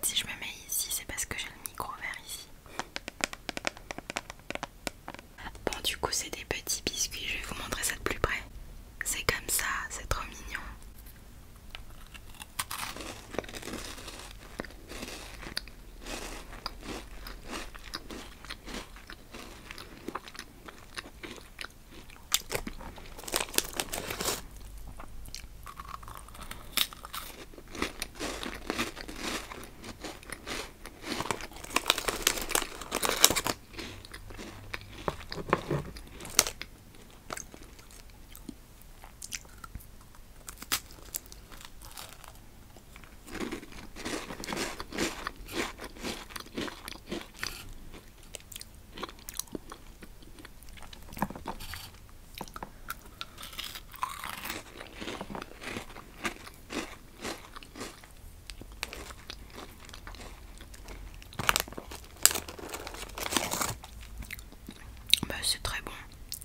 fait si je me mets ici c'est parce que j'ai le micro vers ici. Bon du coup c'est des petits biscuits, je vais vous montrer ça de plus près. C'est comme ça, c'est trop mignon. Bah, c'est très bon.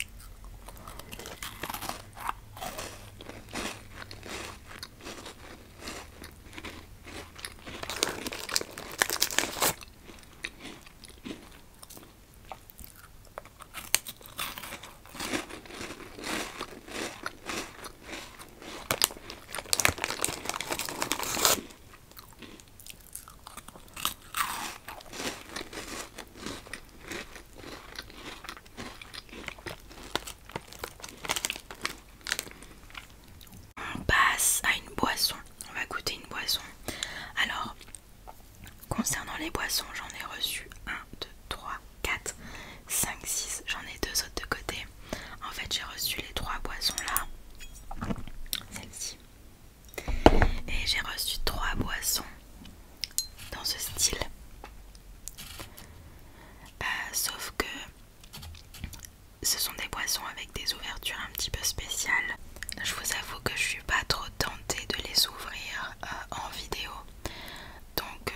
On passe à une boisson. On va goûter une boisson. Alors, concernant les boissons, j'en ai reçu 1, 2, 3, 4, 5, 6. J'en ai 2 autres de côté. En fait, j'ai reçu les 3 boissons là. Celle-ci. Et j'ai reçu 3 boissons dans ce style. Sauf que ce sont des boissons avec des ouvertures un petit peu spéciales. Je vous avoue que je suis pas trop tentée de les ouvrir en vidéo. Donc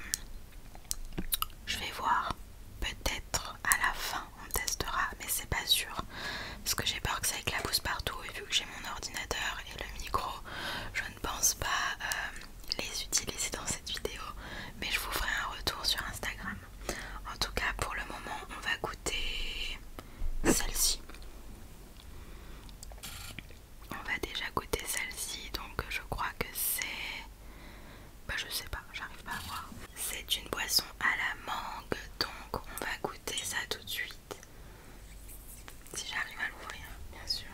je vais voir. Peut-être à la fin on testera, mais c'est pas sûr. Parce que j'ai peur que ça éclabousse partout et vu que j'ai mon ordinateur et le micro, je ne pense pas les utiliser dans cette vidéo. Mais je vous ferai un retour sur Instagram. En tout cas pour le moment on va goûter celle-ci. On va déjà goûter celle-ci, donc je crois que c'est... Bah je sais pas, j'arrive pas à voir. C'est une boisson à la mangue, donc on va goûter ça tout de suite. Si j'arrive à l'ouvrir, bien sûr.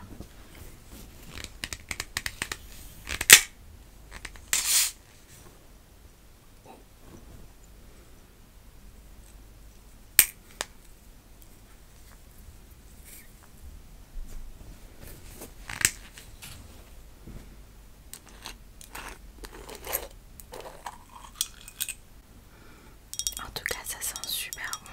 En tout cas, ça sent super bon.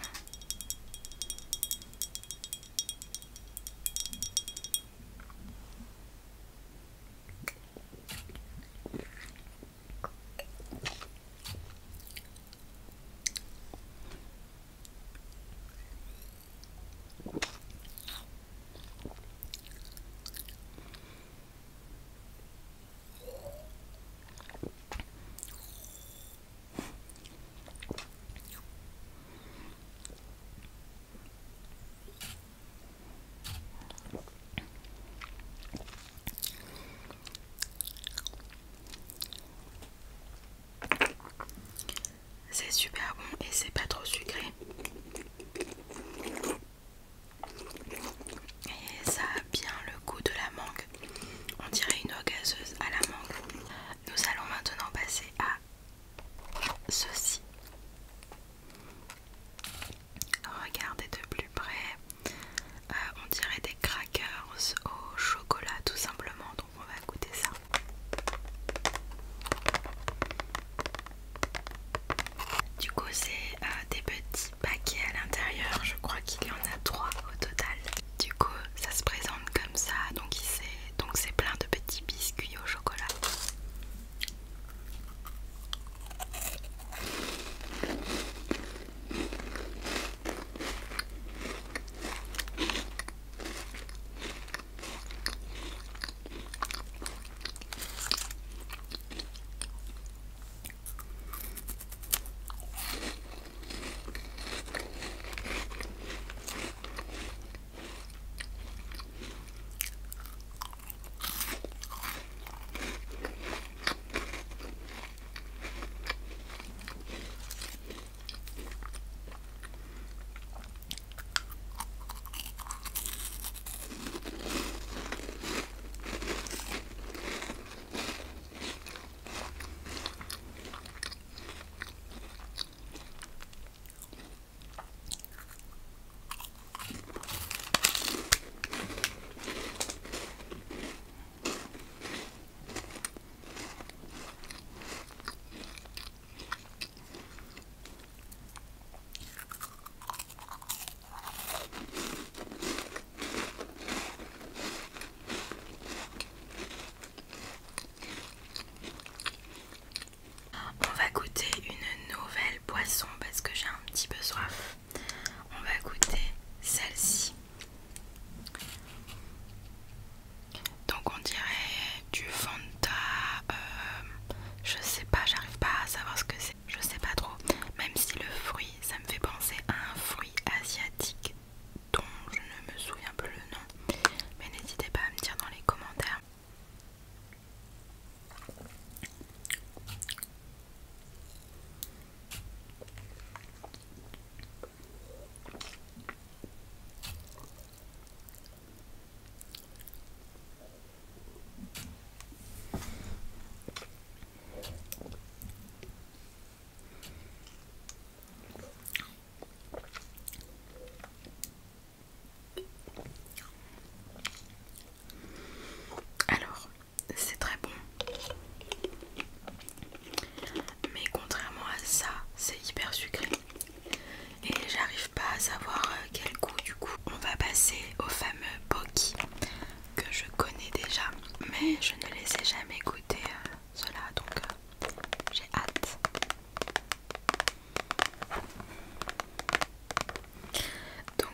C'est super bon et c'est pas trop sucré. Et ça a bien le goût de la mangue. On dirait une eau gazeuse à la mangue. Nous allons maintenant passer à ceci. Regardez de plus près. On dirait des crackers au chocolat tout simplement. Donc on va goûter ça. Du coup c'est des petits paquets à l'intérieur. Je crois qu'il y en a 3 au total. Du coup ça se présente comme ça. Donc c'est plein de petits biscuits au chocolat.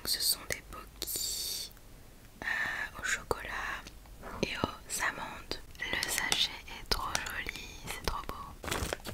Donc ce sont des Pocky au chocolat et aux amandes. Le sachet est trop joli, c'est trop beau.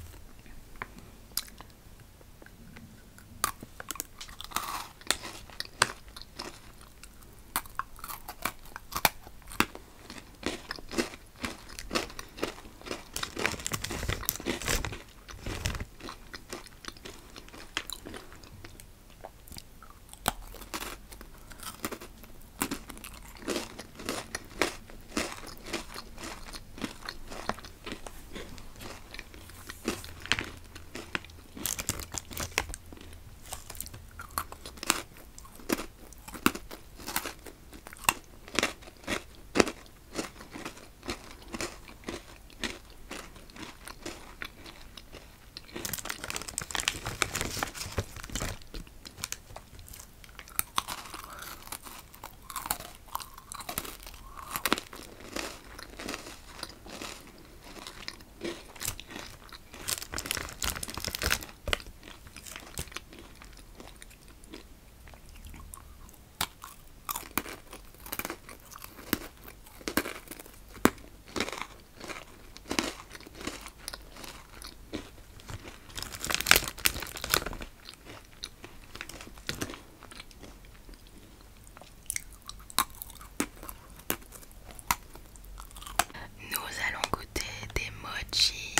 Nous allons goûter des mochi.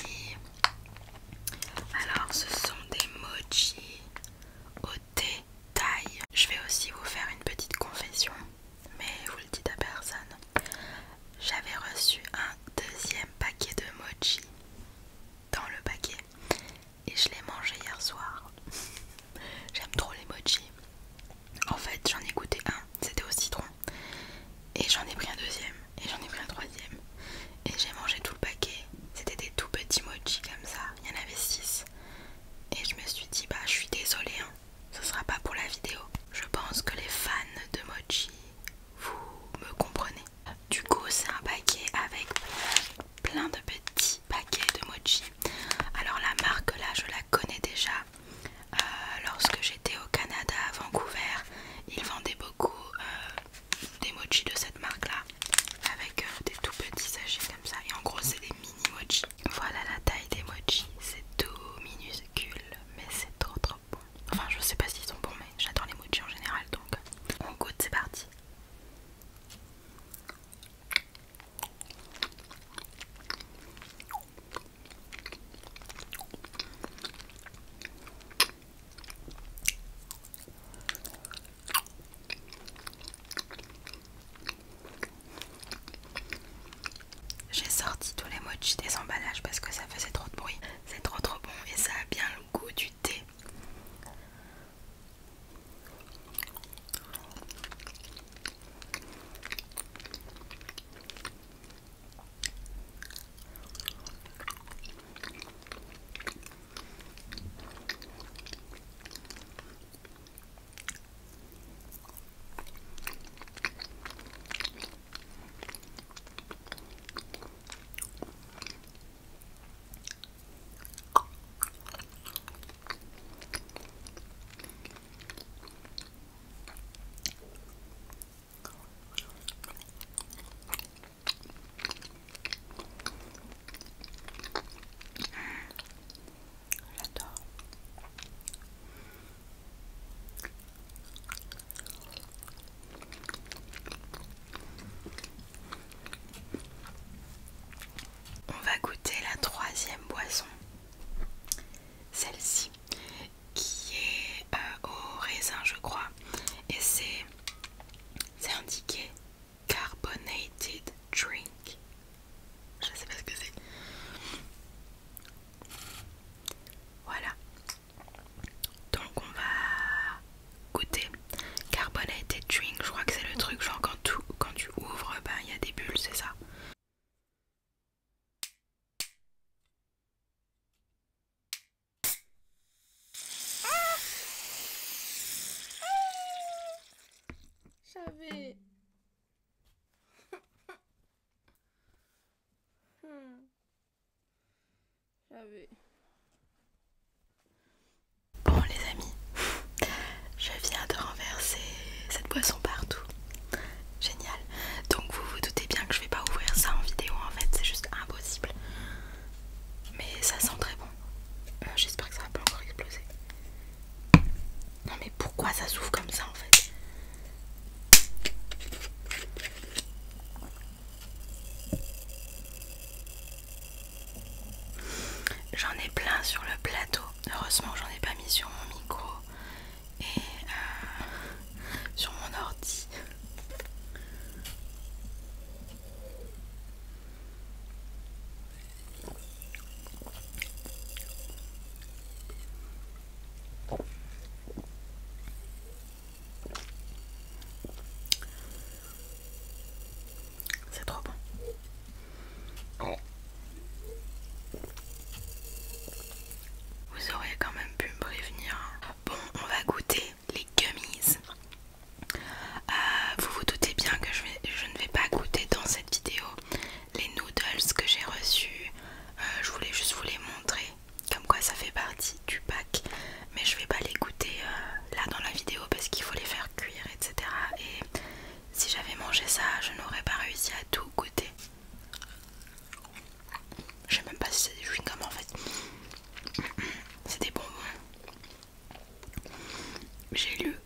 Alors ce sont des mochi au thé thaï. Je vais aussi vous faire une petite confession, mais vous le dites à personne. J'avais reçu un deuxième paquet de mochi dans le paquet et je l'ai mangé hier soir. J'aime trop les mochi. En fait j'en ai goûté un, c'était au citron, et j'en ai pris un deuxième, et j'en ai pris un troisième, et j'ai mangé tout le paquet. C'était des tout petits mochi comme ça, il y en avait 6. Et je me suis dit bah je suis désolée hein, ce sera pas pour la vidéo. Je pense que les fans de mochi, vous me comprenez. Du coup c'est un paquet avec plein de petits paquets de mochi. Alors la marque là je la connais déjà. Lorsque j'étais au Canada à Vancouver, ils vendaient beaucoup des mochi de cette marque là, avec des tout petits sachets comme ça, et en gros c'est des mini mochi. Voilà la taille des mochi, c'est tout minuscule mais c'est trop bon. Enfin je sais pas s'ils sont bons mais j'adore les mochi en général, donc on goûte, c'est parti. J'ai sorti tous les mochi des emballages parce que ça faisait trop de bruit. C'est trop bon et ça a bien le goût du thé. J'adore. On va goûter la troisième boisson. Celle-ci qui est au raisin je crois. Et c'est indiqué carbonated drink. Je sais pas ce que c'est. Voilà. Donc on va goûter carbonated drink. Je crois que c'est le truc genre quand tu ouvres, ben il y a des bulles, c'est ça. J'avais... Bon les amis, je viens de renverser Heureusement j'en ai pas mis sur mon micro et sur mon ordi. C'est trop bon. Vous auriez quand même pu me prévenir. Bon, on va goûter les gummies. Vous vous doutez bien que je ne vais pas goûter dans cette vidéo les noodles que j'ai reçus. Je voulais juste vous les montrer, comme quoi ça fait partie du pack. Mais je vais pas les goûter là dans la vidéo parce qu'il faut les faire cuire, etc. Et si j'avais mangé ça, je n'aurais pas réussi à tout goûter. Je sais même pas si c'est des chewing-gums en fait. C'est des bonbons. J'ai lu